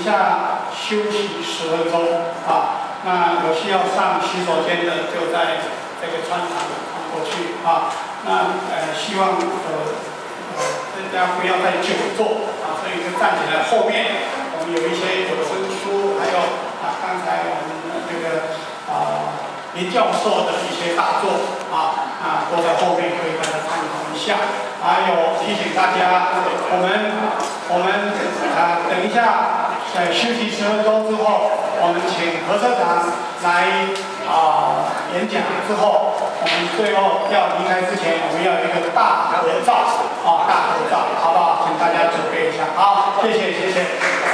下休息10分钟啊。那有需要上洗手间的，就在这个穿堂穿过去啊。那希望大家不要再久坐啊，所以就站起来。后面我们有一些有声书，还有刚才我们这个林教授的一些大作都在后面，可以大家参考一下。还有提醒大家，我们等一下休息10分钟之后，我们请何社长来演讲之后，我们最后要离开之前，我们要有一个大合照大合照，好不好？请大家准备一下。好，谢谢。